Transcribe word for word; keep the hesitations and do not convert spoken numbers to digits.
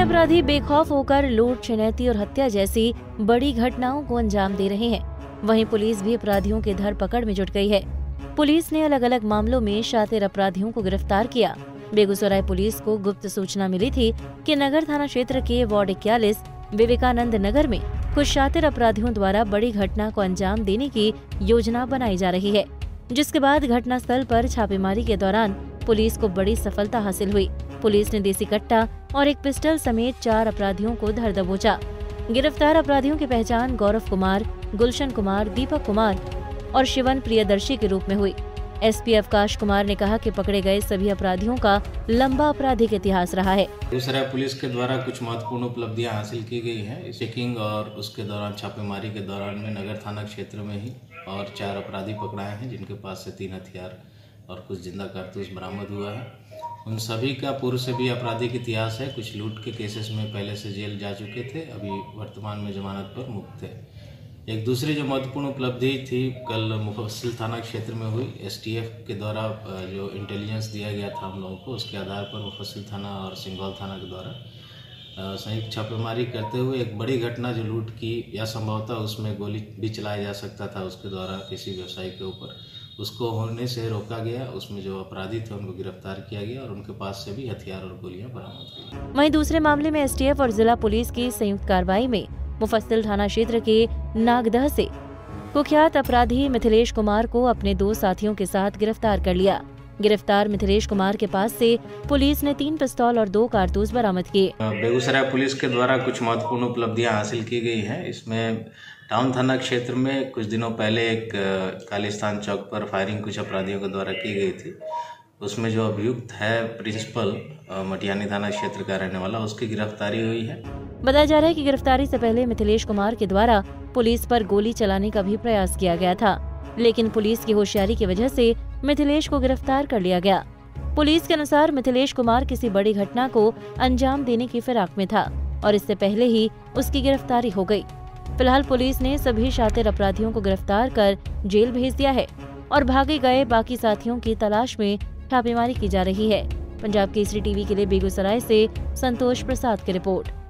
अपराधी बेखौफ होकर लूट, छिनैती और हत्या जैसी बड़ी घटनाओं को अंजाम दे रहे हैं। वहीं पुलिस भी अपराधियों की धरपकड़ में जुट गई है। पुलिस ने अलग अलग मामलों में शातिर अपराधियों को गिरफ्तार किया। बेगूसराय पुलिस को गुप्त सूचना मिली थी कि नगर थाना क्षेत्र के वार्ड इक्यालीस विवेकानंद नगर में कुछ शातिर अपराधियों द्वारा बड़ी घटना को अंजाम देने की योजना बनाई जा रही है, जिसके बाद घटनास्थल पर छापेमारी के दौरान पुलिस को बड़ी सफलता हासिल हुई। पुलिस ने देसी कट्टा और एक पिस्टल समेत चार अपराधियों को धर दबोचा। गिरफ्तार अपराधियों की पहचान गौरव कुमार, गुलशन कुमार, दीपक कुमार और शिवन प्रियदर्शी के रूप में हुई। एसपी अवकाश कुमार ने कहा कि पकड़े गए सभी अपराधियों का लंबा आपराधिक इतिहास रहा है। बेगूसराय पुलिस के द्वारा कुछ महत्वपूर्ण उपलब्धियां हासिल की गई हैं। चेकिंग और उसके दौरान छापेमारी के दौरान में नगर थाना क्षेत्र में ही और चार अपराधी पकड़ाए हैं, जिनके पास से तीन हथियार और कुछ जिंदा कारतूस बरामद हुआ है। उन सभी का पूर्व से भी आपराधिक इतिहास है। कुछ लूट के केसेस में पहले से जेल जा चुके थे, अभी वर्तमान में जमानत पर मुक्त थे। एक दूसरी जो महत्वपूर्ण उपलब्धि थी कल मुफस्सिल थाना क्षेत्र में हुई। एसटीएफ के द्वारा जो इंटेलिजेंस दिया गया था हम लोगों को, उसके आधार पर मुफस्सिल थाना और सिंघौल थाना के द्वारा संयुक्त छापेमारी करते हुए एक बड़ी घटना जो लूट की या संभवतः उसमें गोली भी चलाया जा सकता था उसके द्वारा किसी व्यवसायी के ऊपर, उसको होने से रोका गया। उसमें जो अपराधी थे उनको गिरफ्तार किया गया और उनके पास से भी हथियार और गोलियां बरामद हुई। वहीं दूसरे मामले में एसटीएफ और जिला पुलिस की संयुक्त कार्रवाई में मुफस्सिल थाना क्षेत्र के नागदह से कुख्यात अपराधी मिथिलेश कुमार को अपने दो साथियों के साथ गिरफ्तार कर लिया। गिरफ्तार मिथिलेश कुमार के पास से पुलिस ने तीन पिस्तौल और दो कारतूस बरामद किए। बेगूसराय पुलिस के द्वारा कुछ महत्वपूर्ण उपलब्धियां हासिल की गई हैं। इसमें टाउन थाना क्षेत्र में कुछ दिनों पहले एक खालिस्तान चौक पर फायरिंग कुछ अपराधियों के द्वारा की गई थी। उसमें जो अभियुक्त है प्रिंसिपल मटियानी थाना क्षेत्र का रहने वाला, उसकी गिरफ्तारी हुई है। बताया जा रहा है कि गिरफ्तारी से पहले मिथिलेश कुमार के द्वारा पुलिस पर गोली चलाने का भी प्रयास किया गया था, लेकिन पुलिस की होशियारी की वजह से मिथिलेश को गिरफ्तार कर लिया गया। पुलिस के अनुसार मिथिलेश कुमार किसी बड़ी घटना को अंजाम देने की फिराक में था और इससे पहले ही उसकी गिरफ्तारी हो गई। फिलहाल पुलिस ने सभी शातिर अपराधियों को गिरफ्तार कर जेल भेज दिया है और भागे गए बाकी साथियों की तलाश में छापेमारी की जा रही है। पंजाब केसरी टीवी के लिए बेगूसराय से संतोष प्रसाद की रिपोर्ट।